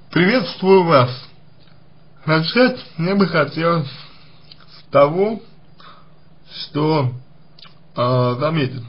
Приветствую вас. Начать мне бы хотелось с того, что заметить.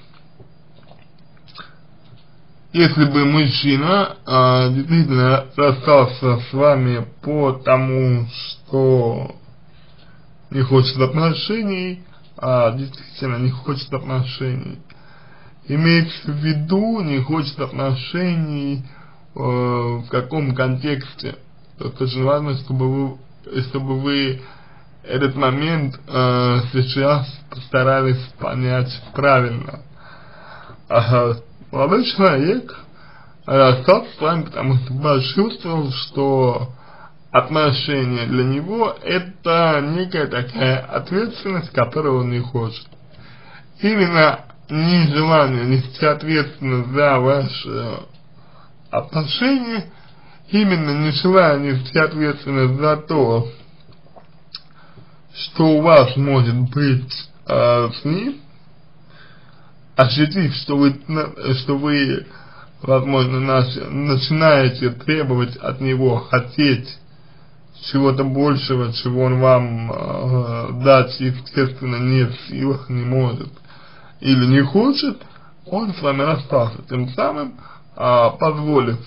Если бы мужчина действительно расстался с вами по тому, что не хочет отношений, действительно не хочет отношений, имеется в виду не хочет отношений в каком контексте, то очень важно, чтобы вы этот момент сейчас постарались понять правильно. Молодой человек расстался с вами, потому что почувствовал, что отношения для него это некая такая ответственность, которую он не хочет. Именно нежелание нести ответственность за ваши отношения, именно нежелание нести ответственность за то, что у вас может быть с ним, ощутив, что вы возможно, начинаете требовать от него, хотеть чего-то большего, чего он вам дать, естественно, не в силах, не может или не хочет, он с вами расстался, тем самым позволив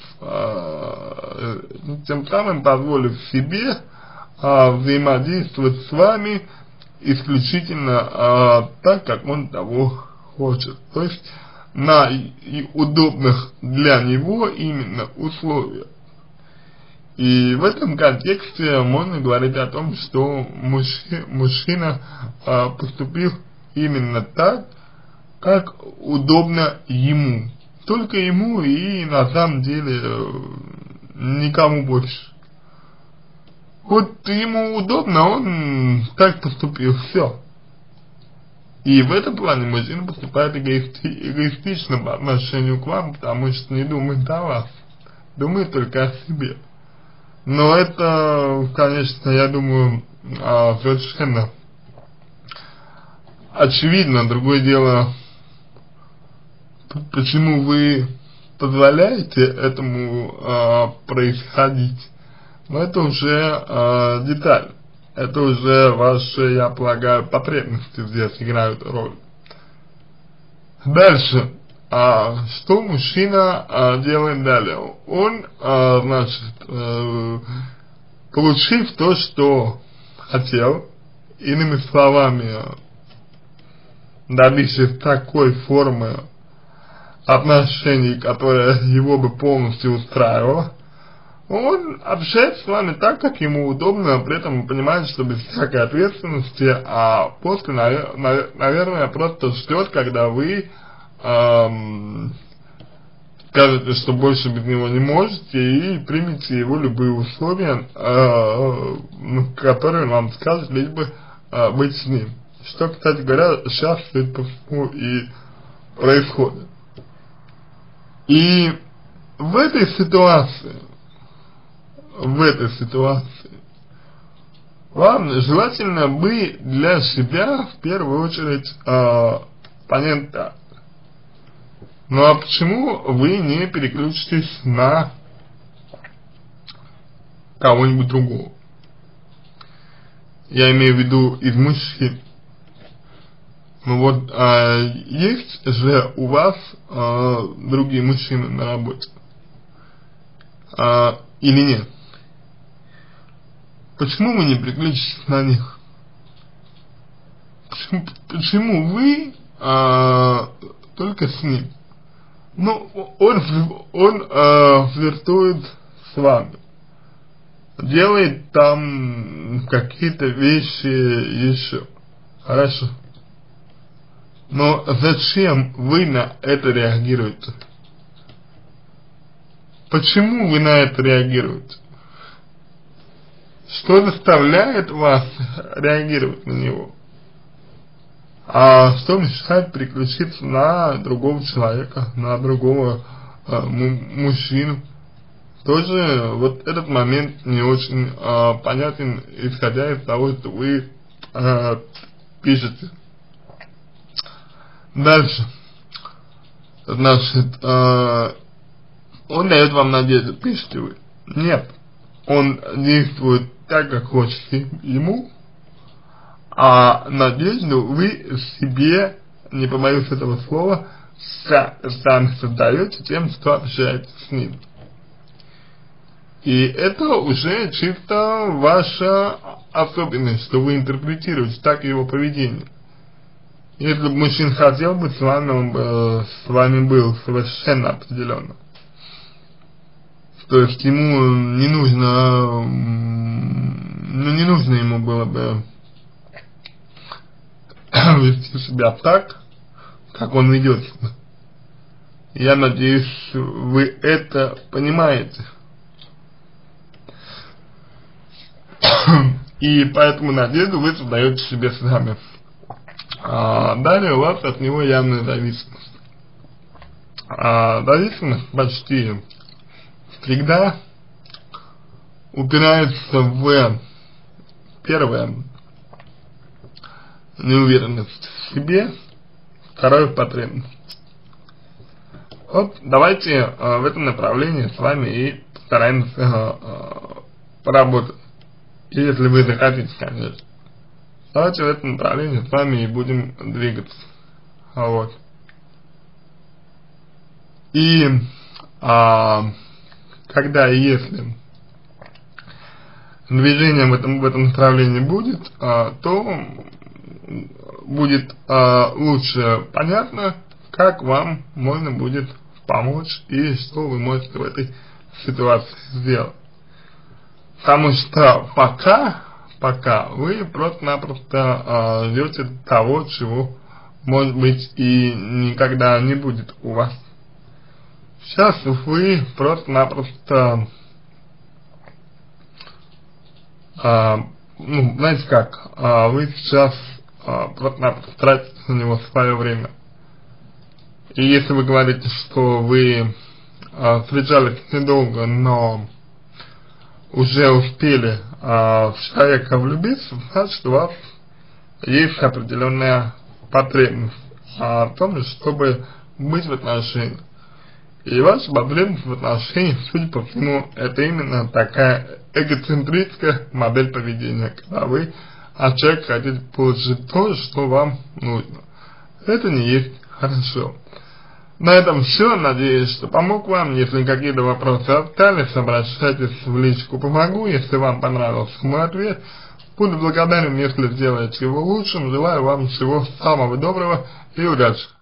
себе взаимодействовать с вами исключительно так, как он того хочет, то есть на удобных для него именно условиях. И в этом контексте можно говорить о том, что мужчина поступил именно так, как удобно ему, только ему и на самом деле никому больше. Вот ему удобно, он так поступил, все. И в этом плане мужчина поступает эгоистично по отношению к вам, потому что не думает о вас, думает только о себе. Но это, конечно, я думаю, совершенно очевидно. Другое дело, почему вы позволяете этому происходить. Но это уже деталь. Это уже ваши, я полагаю, потребности здесь играют роль. Дальше. Что мужчина делает далее? Он, значит, получив то, что хотел, иными словами, добившись такой формы отношений, которая его бы полностью устраивала, он общается с вами так, как ему удобно, при этом понимает, что без всякой ответственности, а после, наверное, просто ждет, когда вы скажете, что больше без него не можете, и примите его любые условия, которые он вам скажет, лишь бы быть с ним. Что, кстати говоря, сейчас, судя по всему, и происходит. И в этой ситуации вам желательно бы для себя в первую очередь понять так. Ну а почему вы не переключитесь на кого-нибудь другого? Я имею в виду из мужчин. Ну вот, есть же у вас другие мужчины на работе? Или нет? Почему вы не переключитесь на них? Почему вы только с ним? Ну, он флиртует с вами, делает там какие-то вещи еще, хорошо. Но зачем вы на это реагируете? Почему вы на это реагируете? Что заставляет вас реагировать на него? А что мешает переключиться на другого человека, на другого мужчину? Тоже вот этот момент не очень понятен, исходя из того, что вы пишете. Дальше. Значит, он дает вам надежду, пишите вы. Нет. он действует так, как хочется ему, а надежду вы себе, не побоюсь этого слова, сами создаете тем, что общаетесь с ним. И это уже чисто ваша особенность, что вы интерпретируете так его поведение. Если бы мужчина хотел бы с вами, он бы с вами был совершенно определенно. То есть ему не нужно, не нужно ему было бы вести себя так, как он ведет себя. Я надеюсь, вы это понимаете. И поэтому надежду вы создаете себе сами. Далее у вас от него явная зависимость. Зависимость почти всегда упирается в первое — неуверенность в себе, второе — потребность. Вот давайте в этом направлении с вами и постараемся поработать. Если вы захотите, конечно. Давайте в этом направлении с вами и будем двигаться. Вот. И когда и если движение в этом направлении будет, то будет лучше понятно, как вам можно будет помочь и что вы можете в этой ситуации сделать. Потому что пока вы просто-напросто ждете того, чего, может быть, и никогда не будет у вас. Сейчас вы просто-напросто, знаете как, вы сейчас просто-напросто тратите на него свое время. И если вы говорите, что вы встречались недолго, но уже успели в человека влюбиться, значит, у вас есть определенная потребность в том, чтобы быть в отношениях. И ваша потребность в отношениях, судя по всему, это именно такая эгоцентрическая модель поведения, когда вы от человека хотите получить то, что вам нужно. Это не есть хорошо. На этом все. Надеюсь, что помог вам. Если какие-то вопросы остались, обращайтесь в личку «Помогу». Если вам понравился мой ответ, буду благодарен, если сделаете его лучшим. Желаю вам всего самого доброго и удачи.